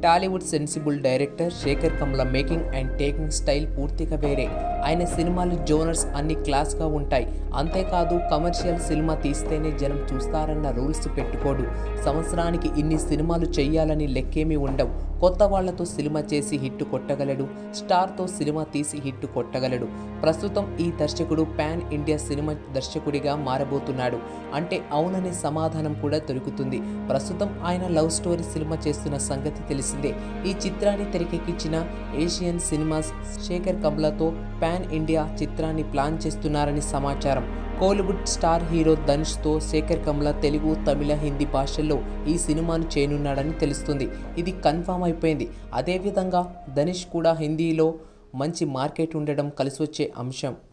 Tollywood sensible director Sekhar Kammula making and taking style పూర్తిగా వేరే. ఆయన సినిమాలు జోనర్స్ అన్ని క్లాస్గా ఉంటాయి. అంతేకాదు కమర్షియల్ సినిమా తీస్తేనే జనం చూస్తారన్న రూల్స్ పెట్టుకోడు. సంవత్సరానికి ఇన్ని సినిమాలు చెయ్యాలని లెక్కేమీ ఉండవు. కొత్త వాళ్లతో సినిమా చేసి హిట్ కొట్టగలడు. స్టార్తో సినిమా తీసి హిట్ కొట్టగలడు. ప్రస్తుతం ఈ దర్శకుడు పాన్ ఇండియా సినిమా దర్శకుడిగా మారబోతున్నాడు అంటే అవుననే సమాధానం కూడా దొరుకుతుంది. ప్రస్తుతం ఆయన లవ్ స్టోరీ సినిమా చేస్తున్న సంగతి తెలిసిందే. ఈ చిత్రాన్ని తెరకెక్కించిన ఏషియన్ సినిమాస్ శేఖర్ కమ్లతో పాన్ ఇండియా చిత్రాన్ని ప్లాన్ చేస్తున్నారని సమాచారం. కోలీవుడ్ స్టార్ హీరో ధనుష్తో శేఖర్ కమ్ల తెలుగు, తమిళ, హిందీ భాషల్లో ఈ సినిమాను చేయనున్నాడని తెలుస్తుంది. ఇది కన్ఫామ్ అయిపోయింది. అదేవిధంగా ధనుష్ కూడా హిందీలో మంచి మార్కెట్ ఉండడం కలిసొచ్చే అంశం.